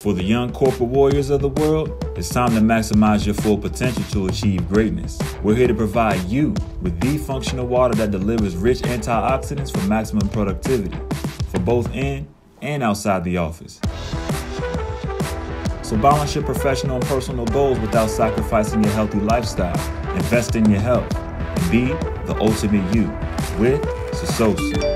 For the young corporate warriors of the world, it's time to maximize your full potential to achieve greatness. We're here to provide you with the functional water that delivers rich antioxidants for maximum productivity, for both in and outside the office. So balance your professional and personal goals without sacrificing your healthy lifestyle. Invest in your health and be the ultimate you with Susosu.